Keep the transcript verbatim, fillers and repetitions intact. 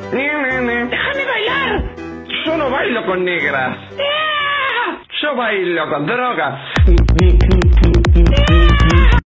¡Déjame bailar! Yo no bailo con negras. ¡Ah! Yo bailo con drogas.